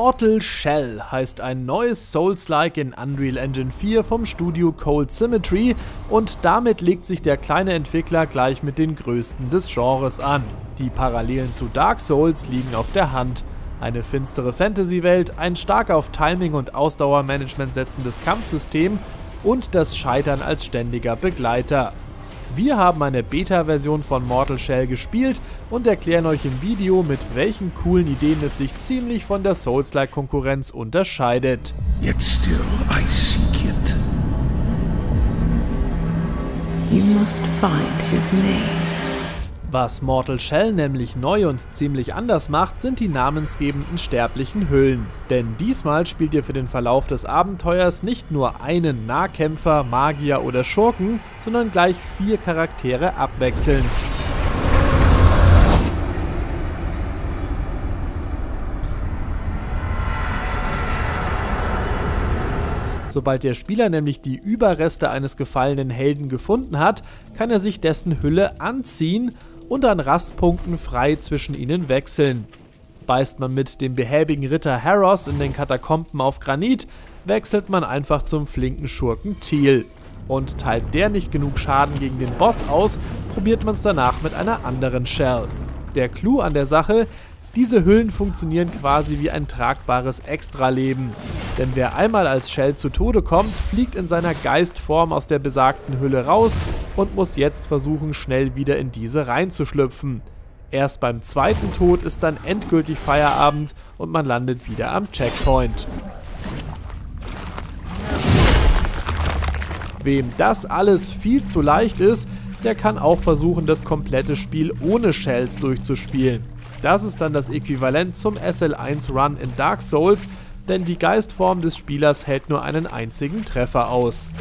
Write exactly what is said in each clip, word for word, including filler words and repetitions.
Mortal Shell heißt ein neues Souls-like in Unreal Engine vier vom Studio Cold Symmetry und damit legt sich der kleine Entwickler gleich mit den größten des Genres an. Die Parallelen zu Dark Souls liegen auf der Hand. Eine finstere Fantasy-Welt, ein stark auf Timing und Ausdauermanagement setzendes Kampfsystem und das Scheitern als ständiger Begleiter. Wir haben eine Beta-Version von Mortal Shell gespielt und erklären euch im Video, mit welchen coolen Ideen es sich ziemlich von der Souls-like-Konkurrenz unterscheidet. Yet still I seek it. You must find his name. Was Mortal Shell nämlich neu und ziemlich anders macht, sind die namensgebenden sterblichen Hüllen. Denn diesmal spielt ihr für den Verlauf des Abenteuers nicht nur einen Nahkämpfer, Magier oder Schurken, sondern gleich vier Charaktere abwechselnd. Sobald der Spieler nämlich die Überreste eines gefallenen Helden gefunden hat, kann er sich dessen Hülle anziehen und an Rastpunkten frei zwischen ihnen wechseln. Beißt man mit dem behäbigen Ritter Harros in den Katakomben auf Granit, wechselt man einfach zum flinken Schurken Teal. Und teilt der nicht genug Schaden gegen den Boss aus, probiert man es danach mit einer anderen Shell. Der Clou an der Sache: diese Hüllen funktionieren quasi wie ein tragbares Extraleben. Denn wer einmal als Shell zu Tode kommt, fliegt in seiner Geistform aus der besagten Hülle raus und muss jetzt versuchen, schnell wieder in diese reinzuschlüpfen. Erst beim zweiten Tod ist dann endgültig Feierabend und man landet wieder am Checkpoint. Wem das alles viel zu leicht ist, der kann auch versuchen, das komplette Spiel ohne Shells durchzuspielen. Das ist dann das Äquivalent zum S L eins Run in Dark Souls, denn die Geistform des Spielers hält nur einen einzigen Treffer aus.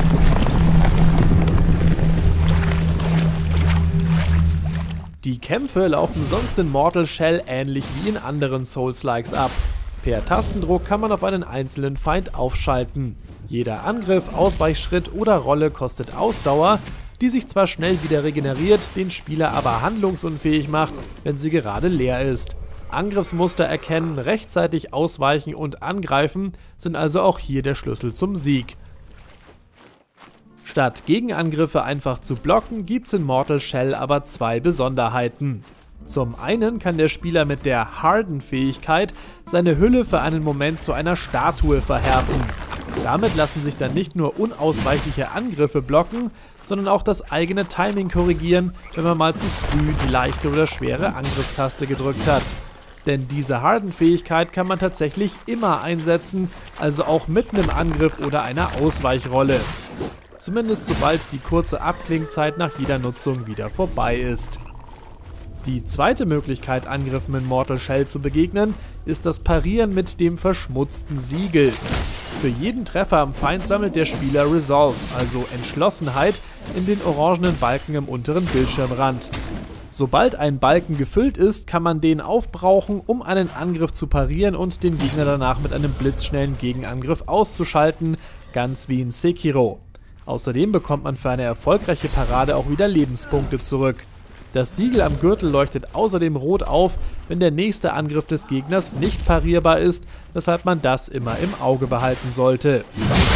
Die Kämpfe laufen sonst in Mortal Shell ähnlich wie in anderen Souls-likes ab. Per Tastendruck kann man auf einen einzelnen Feind aufschalten. Jeder Angriff, Ausweichschritt oder Rolle kostet Ausdauer, die sich zwar schnell wieder regeneriert, den Spieler aber handlungsunfähig macht, wenn sie gerade leer ist. Angriffsmuster erkennen, rechtzeitig ausweichen und angreifen sind also auch hier der Schlüssel zum Sieg. Statt Gegenangriffe einfach zu blocken, gibt's in Mortal Shell aber zwei Besonderheiten. Zum einen kann der Spieler mit der Harden-Fähigkeit seine Hülle für einen Moment zu einer Statue verhärten. Damit lassen sich dann nicht nur unausweichliche Angriffe blocken, sondern auch das eigene Timing korrigieren, wenn man mal zu früh die leichte oder schwere Angriffstaste gedrückt hat. Denn diese Harden-Fähigkeit kann man tatsächlich immer einsetzen, also auch mitten im Angriff oder einer Ausweichrolle. Zumindest sobald die kurze Abklingzeit nach jeder Nutzung wieder vorbei ist. Die zweite Möglichkeit, Angriffen in Mortal Shell zu begegnen, ist das Parieren mit dem verschmutzten Siegel. Für jeden Treffer am Feind sammelt der Spieler Resolve, also Entschlossenheit, in den orangenen Balken im unteren Bildschirmrand. Sobald ein Balken gefüllt ist, kann man den aufbrauchen, um einen Angriff zu parieren und den Gegner danach mit einem blitzschnellen Gegenangriff auszuschalten, ganz wie in Sekiro. Außerdem bekommt man für eine erfolgreiche Parade auch wieder Lebenspunkte zurück. Das Siegel am Gürtel leuchtet außerdem rot auf, wenn der nächste Angriff des Gegners nicht parierbar ist, weshalb man das immer im Auge behalten sollte.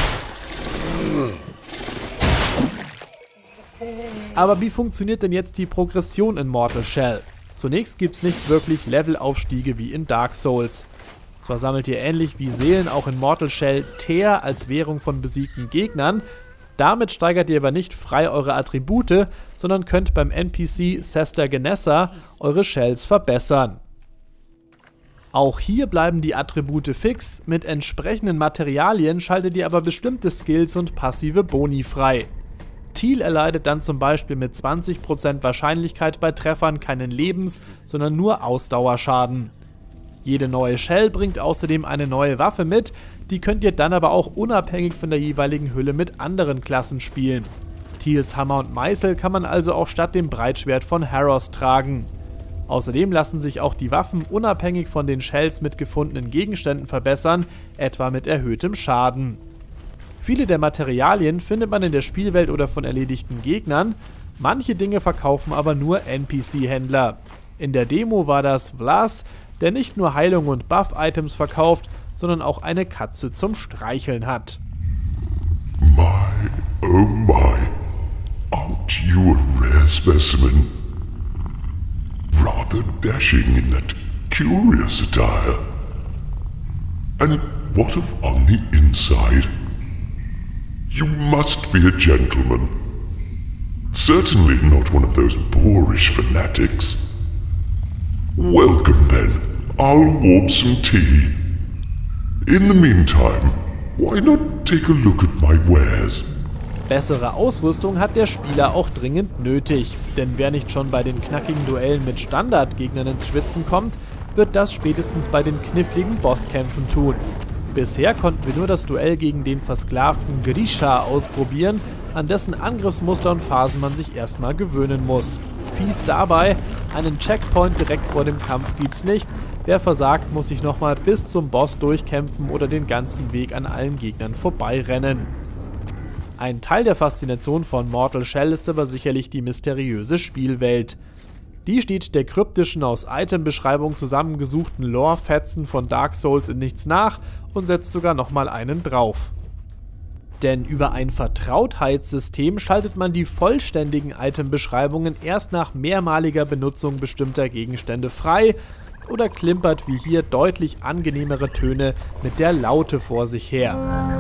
Aber wie funktioniert denn jetzt die Progression in Mortal Shell? Zunächst gibt es nicht wirklich Levelaufstiege wie in Dark Souls. Zwar sammelt ihr ähnlich wie Seelen auch in Mortal Shell Teer als Währung von besiegten Gegnern, damit steigert ihr aber nicht frei eure Attribute, sondern könnt beim N P C Sester Genessa eure Shells verbessern. Auch hier bleiben die Attribute fix, mit entsprechenden Materialien schaltet ihr aber bestimmte Skills und passive Boni frei. Teal erleidet dann zum Beispiel mit zwanzig Prozent Wahrscheinlichkeit bei Treffern keinen Lebens-, sondern nur Ausdauerschaden. Jede neue Shell bringt außerdem eine neue Waffe mit, die könnt ihr dann aber auch unabhängig von der jeweiligen Hülle mit anderen Klassen spielen. Teals Hammer und Meißel kann man also auch statt dem Breitschwert von Harros tragen. Außerdem lassen sich auch die Waffen unabhängig von den Shells mit gefundenen Gegenständen verbessern, etwa mit erhöhtem Schaden. Viele der Materialien findet man in der Spielwelt oder von erledigten Gegnern, manche Dinge verkaufen aber nur N P C-Händler. In der Demo war das Vlas, der nicht nur Heilung und Buff-Items verkauft, sondern auch eine Katze zum Streicheln hat. My, oh my, aren't you a rare specimen? Rather dashing in that curious attire. And what of on the inside? You must be a gentleman. Certainly not one of those boorish fanatics. Welcome then. I'll warm some tea. In the meantime, why not take a look at my wares? Bessere Ausrüstung hat der Spieler auch dringend nötig, denn wer nicht schon bei den knackigen Duellen mit Standardgegnern ins Schwitzen kommt, wird das spätestens bei den kniffligen Bosskämpfen tun. Bisher konnten wir nur das Duell gegen den versklavten Grisha ausprobieren, an dessen Angriffsmuster und Phasen man sich erstmal gewöhnen muss. Fies dabei, einen Checkpoint direkt vor dem Kampf gibt's nicht, wer versagt, muss sich nochmal bis zum Boss durchkämpfen oder den ganzen Weg an allen Gegnern vorbeirennen. Ein Teil der Faszination von Mortal Shell ist aber sicherlich die mysteriöse Spielwelt. Die steht der kryptischen, aus Itembeschreibung zusammengesuchten Lore-Fetzen von Dark Souls in nichts nach und setzt sogar nochmal einen drauf. Denn über ein Vertrautheitssystem schaltet man die vollständigen Itembeschreibungen erst nach mehrmaliger Benutzung bestimmter Gegenstände frei oder klimpert wie hier deutlich angenehmere Töne mit der Laute vor sich her.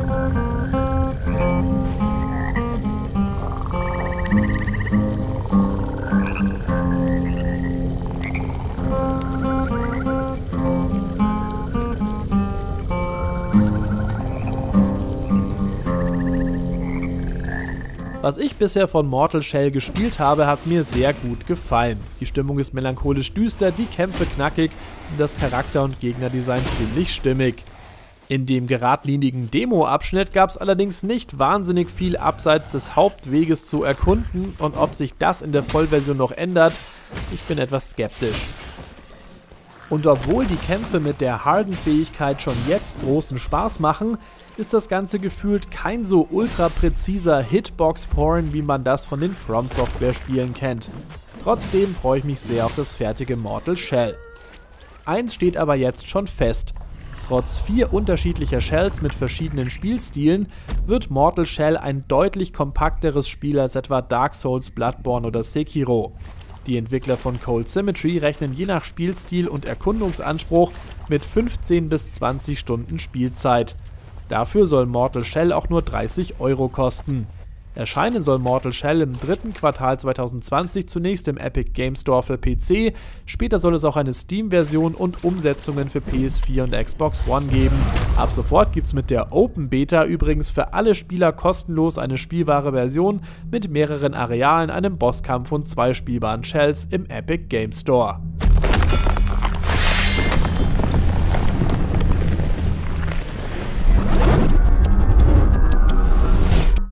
Was ich bisher von Mortal Shell gespielt habe, hat mir sehr gut gefallen. Die Stimmung ist melancholisch düster, die Kämpfe knackig und das Charakter- und Gegnerdesign ziemlich stimmig. In dem geradlinigen Demo-Abschnitt gab es allerdings nicht wahnsinnig viel abseits des Hauptweges zu erkunden und ob sich das in der Vollversion noch ändert, ich bin etwas skeptisch. Und obwohl die Kämpfe mit der Harden-Fähigkeit schon jetzt großen Spaß machen, ist das Ganze gefühlt kein so ultra präziser Hitbox-Porn, wie man das von den From Software-Spielen kennt. Trotzdem freue ich mich sehr auf das fertige Mortal Shell. Eins steht aber jetzt schon fest. Trotz vier unterschiedlicher Shells mit verschiedenen Spielstilen wird Mortal Shell ein deutlich kompakteres Spiel als etwa Dark Souls, Bloodborne oder Sekiro. Die Entwickler von Cold Symmetry rechnen je nach Spielstil und Erkundungsanspruch mit fünfzehn bis zwanzig Stunden Spielzeit. Dafür soll Mortal Shell auch nur dreißig Euro kosten. Erscheinen soll Mortal Shell im dritten Quartal zweitausendzwanzig zunächst im Epic Game Store für P C, später soll es auch eine Steam-Version und Umsetzungen für P S vier und Xbox One geben. Ab sofort gibt es mit der Open Beta übrigens für alle Spieler kostenlos eine spielbare Version mit mehreren Arealen, einem Bosskampf und zwei spielbaren Shells im Epic Game Store.